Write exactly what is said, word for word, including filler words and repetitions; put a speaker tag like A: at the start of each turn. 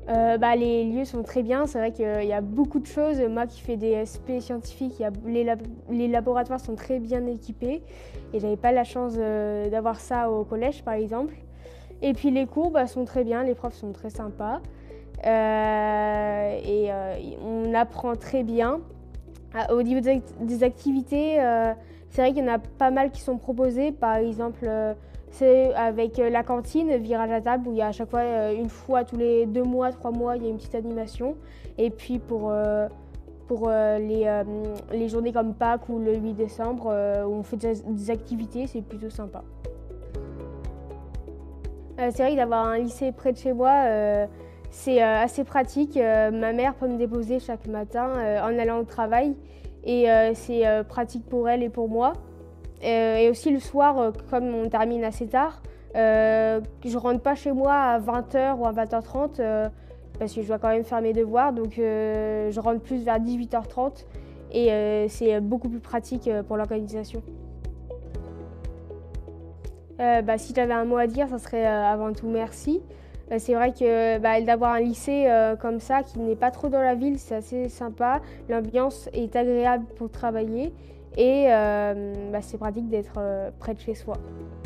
A: Euh, bah, les lieux sont très bien, c'est vrai qu'il y a beaucoup de choses. Moi qui fais des S P scientifiques, il y a, les, lab les laboratoires sont très bien équipés et j'avais pas la chance euh, d'avoir ça au collège par exemple. Et puis les cours bah, sont très bien, les profs sont très sympas euh, et euh, on apprend très bien. Au niveau des activités, euh, c'est vrai qu'il y en a pas mal qui sont proposées, par exemple euh, c'est avec la cantine, virage à table, où il y a à chaque fois, euh, une fois tous les deux mois, trois mois, il y a une petite animation. Et puis pour, euh, pour euh, les, euh, les journées comme Pâques ou le huit décembre, euh, où on fait des, des activités, c'est plutôt sympa. Euh, c'est vrai que d'avoir un lycée près de chez moi, euh, c'est euh, assez pratique. Euh, ma mère peut me déposer chaque matin euh, en allant au travail et euh, c'est euh, pratique pour elle et pour moi. Euh, et aussi le soir, euh, comme on termine assez tard, euh, je rentre pas chez moi à vingt heures ou à vingt heures trente euh, parce que je dois quand même faire mes devoirs, donc euh, je rentre plus vers dix-huit heures trente et euh, c'est beaucoup plus pratique pour l'organisation. Euh, bah, si j'avais un mot à dire, ça serait euh, avant tout merci. Euh, c'est vrai que bah, d'avoir un lycée euh, comme ça, qui n'est pas trop dans la ville, c'est assez sympa. L'ambiance est agréable pour travailler et euh, bah, c'est pratique d'être euh, près de chez soi.